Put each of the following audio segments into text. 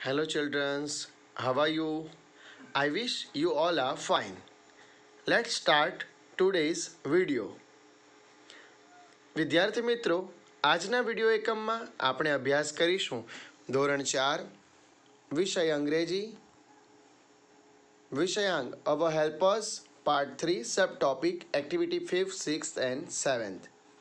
Hello, childrens. How are you? I wish you all are fine. Let's start today's video. વિદ્યાર્થી મિત્રો, આજના video એકમમાં આપણે અભ્યાસ કરીશું ધોરણ 4 વિષય અંગ્રેજી વિષયાંક our helpers part 3 sub topic activity 5th 6th and 7th.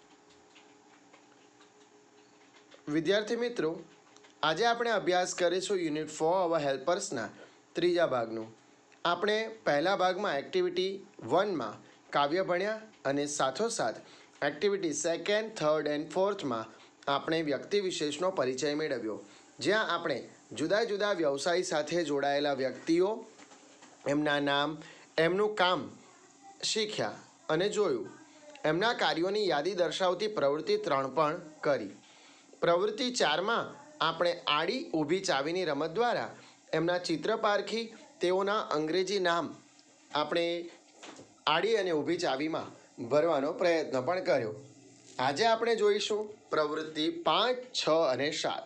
વિદ્યાર્થી મિત્રો, આજે આપણે અભ્યાસ કરીશું યુનિટ 4 અવર હેલ્પર્સના ત્રીજા ભાગનું. આપણે પહેલા ભાગમાં એક્ટિવિટી 1માં કાવ્ય ભણ્યા અને સાથોસાથ એક્ટિવિટી 2nd, 3rd and 4thમાં આપણે વ્યક્તિ વિશેષનો પરિચય મેળવ્યો, જ્યાં આપણે જુદા જુદા વ્યવસાય સાથે જોડાયેલા વ્યક્તિઓ, એમના નામ, એમનું કામ શીખ્યા અને જોયું. એમના કાર્યોની યાદી દર્શાવતી પ્રવૃત્તિ 3 પણ કરી. પ્રવૃત્તિ 4માં આપણે આડી ઊભી ચાવીની રમત દ્વારા એમના ચિત્ર પારખી તેઓના અંગ્રેજી નામ આપણે આડી અને ઊભી ચાવીમાં ભરવાનો પ્રયત્ન પણ કર્યો. આજે આપણે જોઈશું પ્રવૃત્તિ 5, 6 અને 7.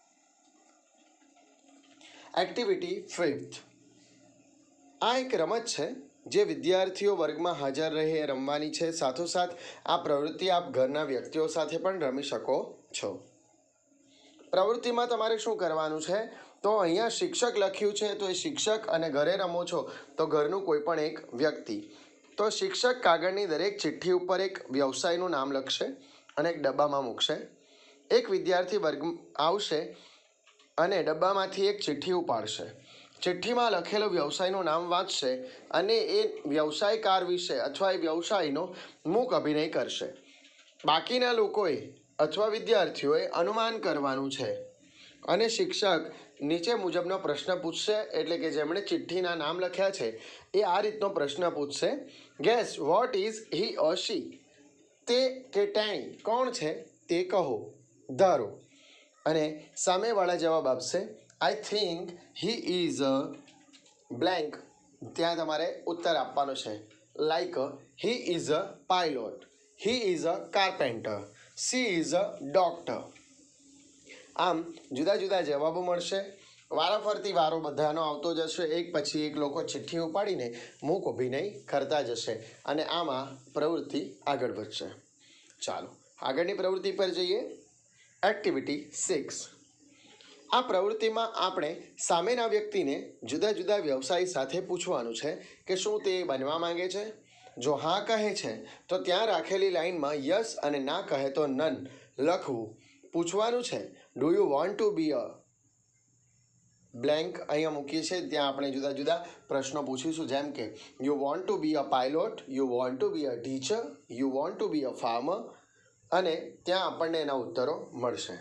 Activity 5th. આ એક રમત છે જે વિદ્યાર્થીઓ વર્ગમાં હાજર રહી રમવાની છે. સાથોસાથ આ પ્રવૃત્તિ આપ ઘરના વ્યક્તિઓ સાથે પણ રમી શકો છો. પ્રવૃત્તિમાં તમારે શું કરવાનું છે, તો અહીંયા શિક્ષક લખ્યું છે, તો એ શિક્ષક અને ઘરે રમો છો તો ઘરનું કોઈ પણ એક વ્યક્તિ. તો શિક્ષક કાગળની દરેક ચિઠ્ઠી ઉપર એક વ્યવસાયનું નામ લખશે અને એક ડબ્બામાં મૂકશે. એક વિદ્યાર્થી વર્ગ આવશે અને ડબ્બામાંથી એક ચિઠ્ઠી ઉપાડશે. ચિઠ્ઠીમાં લખેલો વ્યવસાયનું નામ વાંચશે અને એ વ્યવસાયકાર વિશે અથવા એ વ્યવસાયનો મૂક અભિનય કરશે. બાકીના લોકોએ અથવા વિદ્યાર્થીઓએ અનુમાન કરવાનું છે અને શિક્ષક નીચે મુજબનો પ્રશ્ન પૂછશે, એટલે કે જેમણે ચિઠ્ઠીના નામ લખ્યા છે એ આ રીતનો પ્રશ્ન પૂછશે. Guess what is he or she. તે કે તેણી કોણ છે તે કહો, ધારો. અને સામેવાળા જવાબ આપશે I think he is a blank. ત્યાં તમારે ઉત્તર આપવાનો છે. Like he is a pilot, he is a carpenter, she is a doctor. આમ જુદા જુદા જવાબો મળશે. વારાફરતી વારો બધાનો આવતો જશે. એક પછી એક લોકો ચિઠ્ઠી ઉપાડીને મૂક અભિનય કરતા જશે અને આમાં પ્રવૃત્તિ આગળ વધશે. ચાલો આગળની પ્રવૃત્તિ પર જઈએ. એક્ટિવિટી 6. આ પ્રવૃત્તિમાં આપણે સામેના વ્યક્તિને જુદા જુદા વ્યવસાય સાથે પૂછવાનું છે કે શું તે બનવા માંગે છે. જો હા કહે છે તો ત્યાં રાખેલી લાઈનમાં યસ અને ના કહે તો નન લખવું. પૂછવાનું છે do you want to be a blank. અહીંયા મૂકીએ છીએ, ત્યાં આપણે જુદા જુદા પ્રશ્નો પૂછીશું, જેમ કે you want to be a pilot, you want to be a teacher, you want to be a farmer, અને ત્યાં આપણને એના ઉત્તરો મળશે.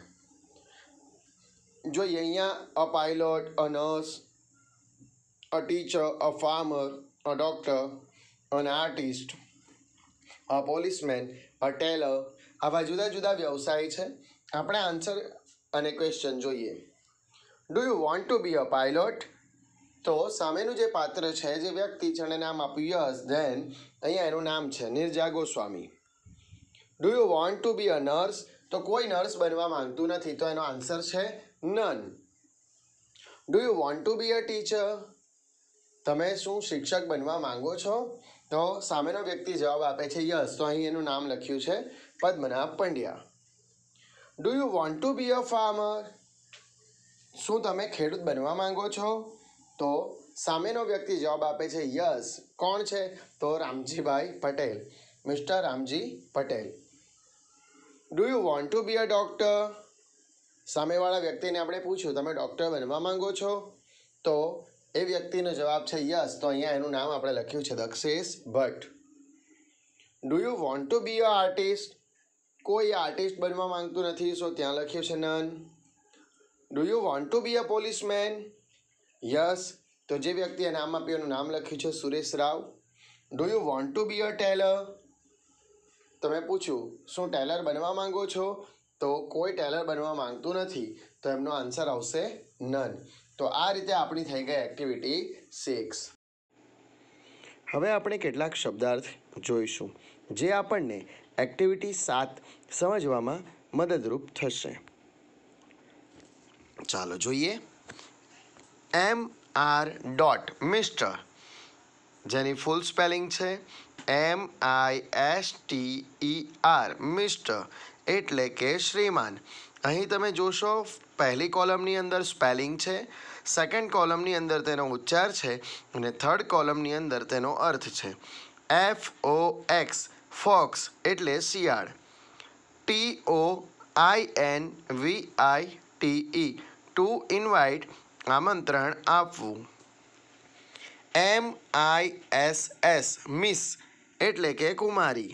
જોઈએ અહીંયા a pilot, a nurse, a teacher, a farmer, a doctor, an artist, a policeman, a tailor. આવા જુદા જુદા વ્યવસાય છે. આપણે આન્સર અને ક્વેશ્ચન જોઈએ. Do you want to be a pilot. તો સામેનું જે પાત્ર છે, જે વ્યક્તિ છે, એને નામ આપ્યું યસ. ધેન અહીંયા એનું નામ છે Neerja Goswami. Do you want to be a nurse. તો કોઈ નર્સ બનવા માંગતું નથી, તો એનો આન્સર છે none. Do you want to be a teacher. તમે શું શિક્ષક બનવા માંગો છો. તો સામેનો વ્યક્તિ જવાબ આપે છે યસ. તો અહીં એનું નામ લખ્યું છે Padmanabh Pandya. Do you want to be a farmer. શું તમે ખેડૂત બનવા માંગો છો. તો સામેનો વ્યક્તિ જવાબ આપે છે યસ. કોણ છે, તો Ramjibhai Patel, mister Ramji Patel. Do you want to be a doctor. સામેવાળા વ્યક્તિને આપણે પૂછ્યું તમે ડૉક્ટર બનવા માંગો છો, તો એ વ્યક્તિનો જવાબ છે યસ. તો અહીંયા એનું નામ આપણે લખ્યું છે Dakshesh Bhatt. Do you want to be a artist. કોઈ આર્ટિસ્ટ બનવા માંગતું નથી, સો ત્યાં લખ્યું છે none. Do you want to be a policeman. Yes. તો જે વ્યક્તિએ નામ આપ્યું એનું નામ લખ્યું છે Suresh Rao. Do you want to be a tailor. તમે પૂછ્યું શું ટેલર બનવા માંગો છો, તો કોઈ ટેલર બનવા માંગતું નથી, તો એમનો આન્સર આવશે નન. તો આ રીતે આપણી થઈ ગઈ એક્ટિવિટી 6. હવે આપણે કેટલાક શબ્દાર્થ જોઈશું જે આપણને એક્ટિવિટી 7 સમજવામાં મદદરૂપ થશે. ચાલો જોઈએ. MR. મિસ્ટર, જેની ફૂલ સ્પેલિંગ છે MISTER, મિસ્ટર એટલે કે શ્રીમાન. અહીં તમે જોશો પહેલી કોલમની અંદર સ્પેલિંગ છે, સેકન્ડ કોલમની અંદર તેનો ઉચ્ચાર છે અને થર્ડ કોલમની અંદર તેનો અર્થ છે. FOX, ફોક્સ એટલે શિયાળ. TOINVITE, ટુ ઇન્વાઇટ આમંત્રણ આપવું. MISS, મિસ એટલે કે કુમારી.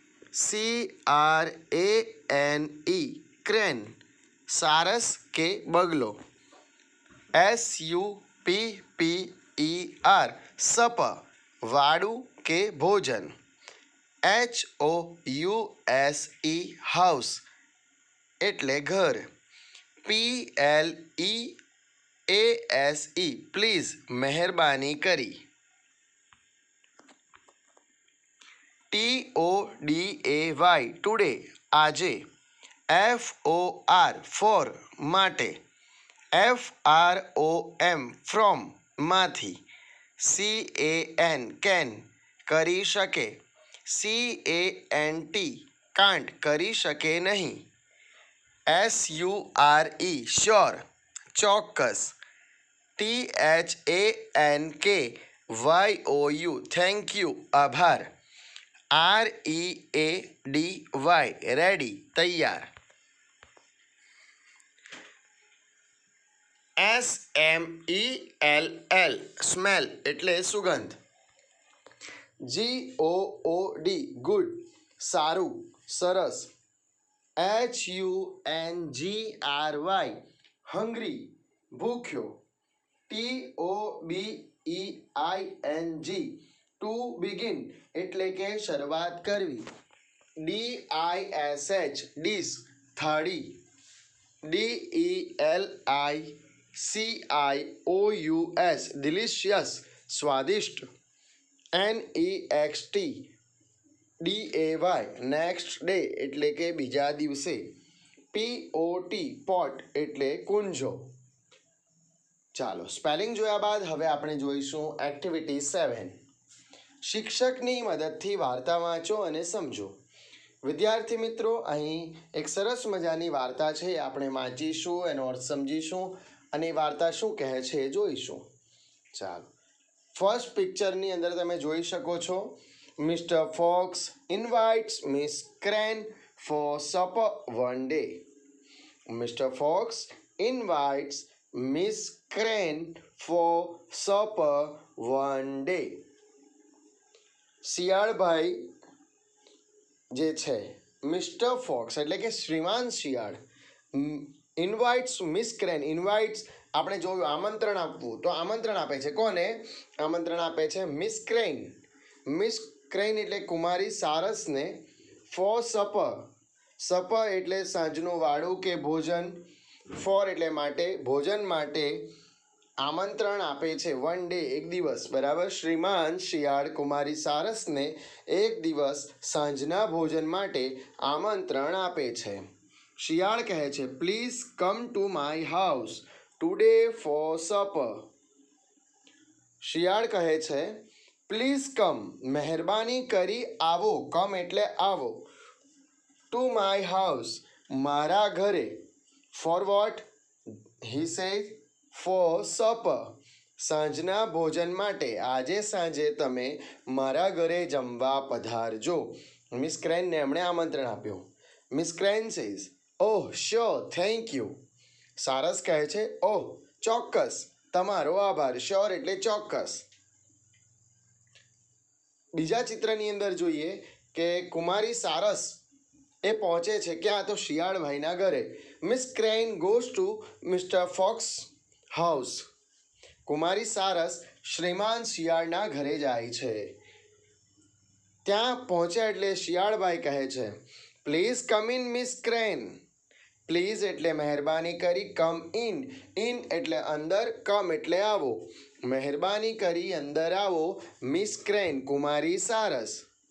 CRANE, ક્રેન સારસ કે બગલો. SUPPER, સપ વાડું કે ભોજન. HOUSE, હાઉસ એટલે ઘર. PLEASE, પ્લીઝ મહેરબાની કરી. TODAY, ટુડે આજે. FOR, ફોર માટે. FROM, ફ્રોમ માંથી. CAN, કેન કરી શકે. CANT, કાંટ કરી શકે નહીં. SURE, શ્યોર ચોક્કસ. THANKYOU, થેન્ક યુ આભાર. READY, રેડી તૈયાર. SMELL, સ્મેલ એટલે સુગંધ. GOOD, ગુડ સારું સરસ. HUNGRY, હંગ્રી ભૂખ્યો. TOBEING, ટુ બિગિન એટલે કે શરૂઆત કરવી. DISH, ડીશ થાળી. DELICIOUS, ડિલિશિયસ સ્વાદિષ્ટ. NEXT DAY, નેક્સ્ટ ડે એટલે કે બીજા દિવસે. POT, પોટ એટલે કુંજો. ચાલો સ્પેલિંગ જોયા બાદ હવે આપણે જોઈશું એક્ટિવિટી 7. શિક્ષકની મદદથી વાર્તા વાંચો અને સમજો. વિદ્યાર્થી મિત્રો, અહીં એક સરસ મજાની વાર્તા છે, આપણે વાંચીશું, એનો અર્થ સમજીશું અને એ વાર્તા શું કહે છે એ જોઈશું. ચાલો ફર્સ્ટ પિક્ચરની અંદર તમે જોઈ શકો છો, mister fox invites miss crane for supper one day. Mister fox invites miss crane for supper one day. શિયાળભાઈ જે છે, મિસ્ટર ફોક્સ એટલે કે શ્રીમાન શિયાળ, ઇન્વાઇટ્સ મિસ ક્રેન. ઇન્વાઇટ્સ આપણે જોયું આમંત્રણ આપવું, તો આમંત્રણ આપે છે. કોને આમંત્રણ આપે છે? Miss crane. મિસ ક્રેન એટલે કુમારી સારસને. ફોર સપર, સપર એટલે સાંજનું વાળું કે ભોજન. ફોર એટલે માટે, ભોજન માટે આમંત્રણ આપે છે. વન ડે, એક દિવસ, બરાબર. શ્રીમાન શિયાળ કુમારી સારસને એક દિવસ સાંજના ભોજન માટે આમંત્રણ આપે છે. શિયાળ કહે છે, please come to my house today for supper. શિયાળ કહે છે, પ્લીઝ કમ, મહેરબાની કરી આવો. કમ એટલે આવો. ટુ માય હાઉસ, મારા ઘરે. For what? He says for supper, સાંજના ભોજન માટે. આજે સાંજે તમે મારા ઘરે જમવા પધારજો. મિસ ક્રેનને એમણે આમંત્રણ આપ્યું. Miss crane says, oh sure, thank you. સારસ કહે છે, ઓહ ચોક્કસ, તમારો આભાર. શ્યોર એટલે ચોક્કસ. બીજા ચિત્રની અંદર જોઈએ કે કુમારી સારસ એ પહોંચે છે ક્યાં? તો શિયાળભાઈના ઘરે. Miss crane goes to mister fox house. કુમારી સારસ શ્રીમાન શિયાળના ઘરે જાય છે. ત્યાં પહોંચ્યા એટલે શિયાળભાઈ કહે છે, please come in miss crane. Please એટલે મહેરબાની કરી. કમ ઇન, ઇન એટલે અંદર, કમ એટલે આવો. મહેરબાની કરી અંદર આવો મિસ ક્રેન, કુમારી સારસ.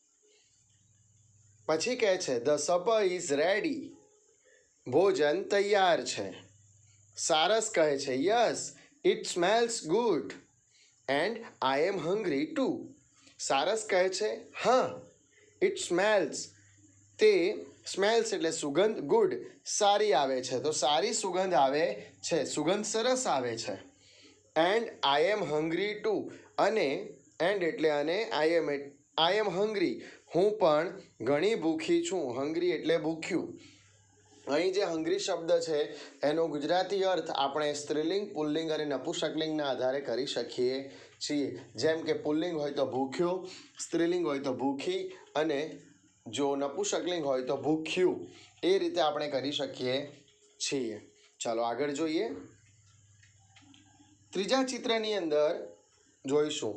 પછી કહે છે, ધ સપર ઇઝ રેડી. ભોજન તૈયાર છે. સારસ કહે છે, yes it smells good and I am hungry too. સારસ કહે છે હા, ઇટ સ્મેલ્સ, તે સ્મેલ્સ એટલે સુગંધ, ગુડ સારી આવે છે, તો સારી સુગંધ આવે છે, સુગંધ સરસ આવે છે. And I am hungry too, અને એન્ડ એટલે અને આઈ એમ હંગ્રી, હું પણ ઘણી ભૂખી છું. હંગ્રી એટલે ભૂખ્યું. અહીં જે હંગ્રી શબ્દ છે એનો ગુજરાતી અર્થ આપણે સ્ત્રીલિંગ, પુલ્લિંગ અને નપુંસકલિંગના આધારે કરી શકીએ છીએ. જેમ કે પુલ્લિંગ હોય તો ભૂખ્યો, સ્ત્રીલિંગ હોય તો ભૂખી, અને જો નપુંસકલિંગ હોય તો ભૂખ્યું. એ રીતે આપણે કરી શકીએ છીએ. ચાલો આગળ જોઈએ. ત્રીજા ચિત્રની અંદર જોઈશું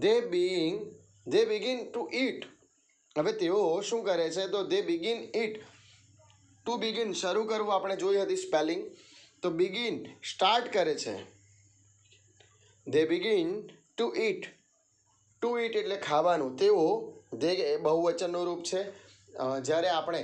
દે બિગિન ટુ ઈટ. હવે તેઓ શું કરે છે? તો they begin eat. To begin શરૂ કરવું આપણે જોઈ હતી સ્પેલિંગ. તો બિગિન સ્ટાર્ટ કરે છે. They begin to eat. To eat એટલે ખાવાનું. તેઓ દે બહુવચનનું રૂપ છે. જ્યારે આપણે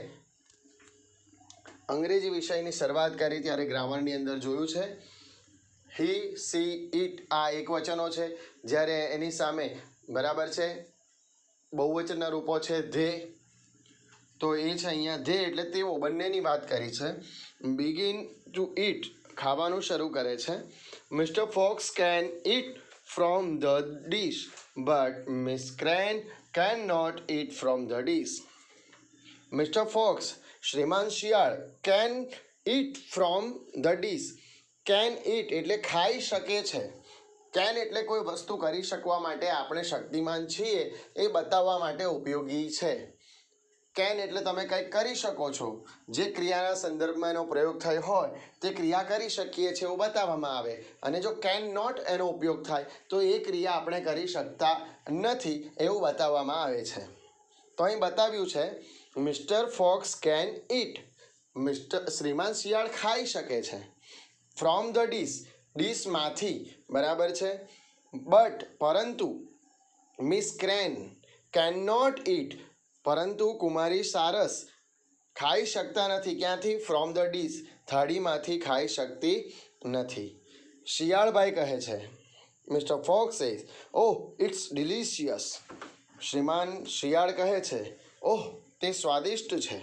અંગ્રેજી વિષયની શરૂઆત કરી ત્યારે ગ્રામરની અંદર જોયું છે હી, સી, ઇટ આ એકવચનો છે. જ્યારે એની સામે બરાબર છે બહુવચનના રૂપો છે ધે. તો એ છે અહીંયા ધે એટલે તેઓ, બંનેની વાત કરી છે. બિગિન ટુ ઇટ ખાવાનું શરૂ કરે છે. Mister fox can eat from the dish but miss crane can not eat from the dish. Mister fox શ્રીમાન શિયાળ can eat from the dish. Can eat એટલે ખાઈ શકે છે. કેન એટલે કોઈ વસ્તુ કરી શકવા માટે આપણે શક્તિમાન છીએ એ બતાવવા માટે ઉપયોગી છે. કેન એટલે તમે કંઈક કરી શકો છો. જે ક્રિયાના સંદર્ભમાં એનો પ્રયોગ થયો હોય તે ક્રિયા કરી શકીએ છીએ એવું બતાવવામાં આવે. અને જો કેન નોટ એનો ઉપયોગ થાય તો એ ક્રિયા આપણે કરી શકતા નથી એવું બતાવવામાં આવે છે. તો અહીં બતાવ્યું છે મિસ્ટર ફોક્સ કેન ઇટ. શ્રીમાન શિયાળ ખાઈ શકે છે. ફ્રોમ ધ ડીશ ડીશમાંથી બરાબર છે. બટ પરંતુ miss crane can not eat પરંતુ કુમારી સારસ ખાઈ શકતા નથી. ક્યાંથી? ફ્રોમ ધ ડીશ થાળીમાંથી ખાઈ શકતી નથી. શિયાળભાઈ કહે છે mister fox says oh it's delicious. શ્રીમાન શિયાળ કહે છે ઓહ તે સ્વાદિષ્ટ છે.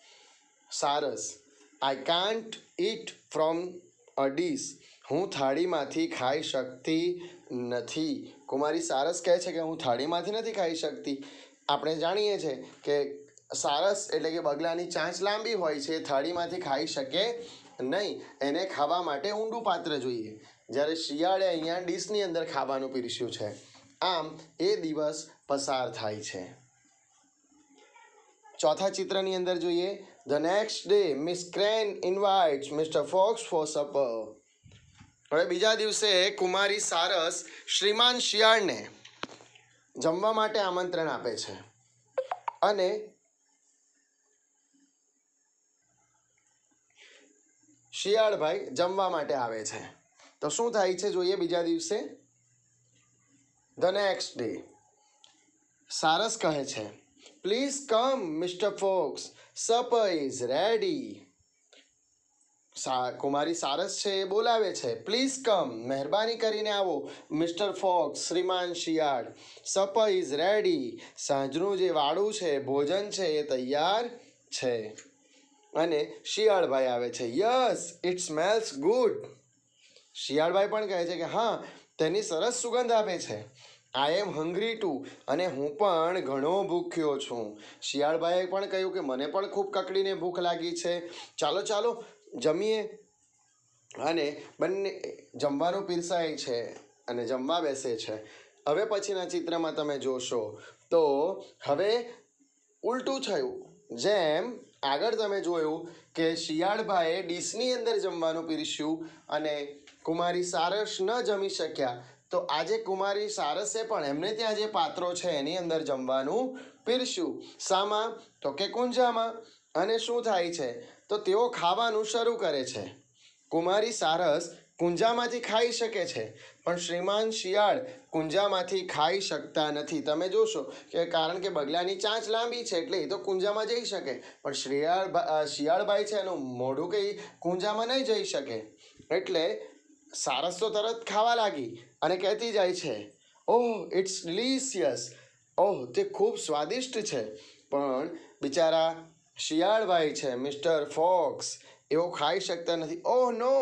સારસ I can't eat from a dish હું થાળીમાંથી ખાઈ શકતી નથી. કુમારી સારસ કહે છે કે હું થાળીમાંથી નથી ખાઈ શકતી. આપણે જાણીએ છીએ કે સારસ એટલે કે બગલાની ચાંચ લાંબી હોય છે, થાળીમાંથી ખાઈ શકે નહીં. એને ખાવા માટે ઊંડું પાત્ર જોઈએ. જ્યારે શિયાળે અહીંયા ડીશની અંદર ખાવાનું પીરસ્યું છે. આમ એ દિવસ પસાર થાય છે. ચોથા ચિત્રની અંદર જોઈએ. The next day miss crane invites mister fox for supper. હવે બીજા દિવસે કુમારી સારસ શ્રીમાન શિયાળને જમવા માટે આમંત્રણ આપે છે. અને શિયાળભાઈ જમવા માટે આવે છે. તો શું થાય છે જોઈએ બીજા દિવસે. ધ નેક્સ્ટ ડે સારસ કહે છે please come mister fox supper is ready. કુમારી સારસ છે એ બોલાવે છે પ્લીઝ કમ મહેરબાની કરીને આવો મિસ્ટર ફોક્સ શ્રીમાન શિયાળ. સપર ઇઝ રેડી સાંજનું જે વાળું છે ભોજન છે એ તૈયાર છે. અને શિયાળભાઈ આવે છે યસ ઇટ સ્મેલ્સ ગુડ. શિયાળભાઈ પણ કહે છે કે હા તેની સરસ સુગંધ આવે છે. આઈ એમ હંગ્રી ટુ અને હું પણ ઘણો ભૂખ્યો છું. શિયાળભાઈએ પણ કહ્યું કે મને પણ ખૂબ કકડીને ભૂખ લાગી છે. ચાલો ચાલો જમીએ. અને બંને જમવાનું પીરસાય છે અને જમવા બેસે છે. હવે પછીના ચિત્રમાં તમે જોશો તો હવે ઉલટું થયું. જેમ આગળ તમે જોયું કે શિયાળભાઈએ ડીશની અંદર જમવાનું પીરસ્યું અને કુમારી સારસ ન જમી શક્યા. તો આજે કુમારી સારસે પણ એમને ત્યાં જે પાત્રો છે એની અંદર જમવાનું પીરસ્યું. શામાં? તો કે કુંજામાં. અને શું થાય છે? તો તેઓ ખાવાનું શરૂ કરે છે. કુમારી સારસ કુંજામાંથી ખાઈ શકે છે પણ શ્રીમાન શિયાળ કુંજામાંથી ખાઈ શકતા નથી. તમે જોશો કે કારણ કે બગલાની ચાંચ લાંબી છે એટલે એ તો કુંજામાં જઈ શકે પણ શિયાળભાઈ છે એનું મોઢું કંઈ કુંજામાં નહીં જઈ શકે. એટલે સારસ તો તરત ખાવા લાગી અને કહેતી જાય છે, ઓહ ઇટ્સ ડિલિશિયસ, ઓહ તે ખૂબ સ્વાદિષ્ટ છે. પણ બિચારા શિયાળભાઈ છે, મિસ્ટર ફોક્સ, એવો ખાઈ શકતા નથી. Oh no,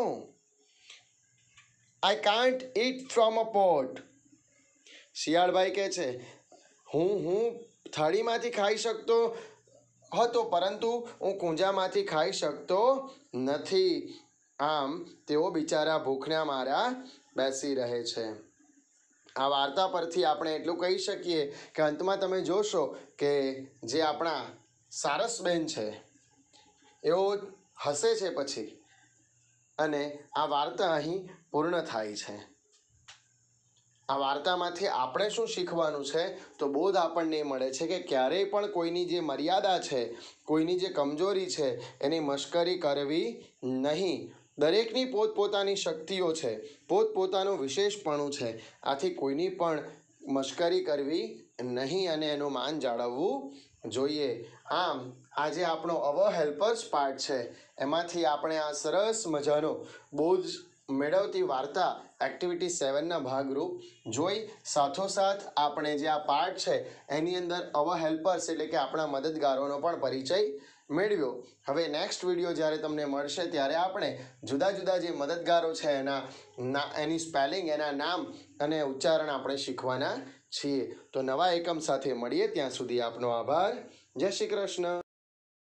I can't eat from a pot. શિયાળભાઈ કહે છે, હું થાળીમાંથી ખાઈ શકતો હતો, પરંતુ હું કુંજામાંથી ખાઈ શકતો નથી. આમ તેઓ બિચારા ભૂખના મારા બેસી રહે છે. આ વાર્તા પરથી આપણે એટલું કહી શકીએ કે અંતમાં તમે જોશો કે જે આપણા સારસબેન છે એઓ હસે છે પછી, અને આ વાર્તા અહીં પૂર્ણ થાય છે. આ વાર્તામાંથી આપણે શું શીખવાનું છે? તો બોધ આપણને મળે છે કે ક્યારેય પણ કોઈની જે મર્યાદા છે, કોઈની જે કમજોરી છે, એની મશ્કરી કરવી નહીં. દરેકની પોતપોતાની શક્તિઓ છે, પોતપોતાનું વિશેષપણું છે. આથી કોઈની પણ મશ્કરી કરવી નહીં અને એનું માન જાળવવું જોઈએ. આમ આજે આપણો અવર હેલ્પર્સ પાર્ટ છે, એમાંથી આપણે આ સરસ મજાનો બોધ મેળવતી વાર્તા એક્ટિવિટી 7ના ભાગરૂપ જોઈ. સાથોસાથ આપણે જે આ પાર્ટ છે એની અંદર અવર હેલ્પર્સ એટલે કે આપણા મદદગારોનો પણ પરિચય મેળવ્યો. હવે નેક્સ્ટ વિડીયો જ્યારે તમને મળશે ત્યારે આપણે જુદા જુદા જે મદદગારો છે એની સ્પેલિંગ, એના નામ અને ઉચ્ચારણ આપણે શીખવાના છીએ. તો નવા એકમ સાથે મળીએ, ત્યાં સુધી આપનો આભાર. જય શ્રી કૃષ્ણ.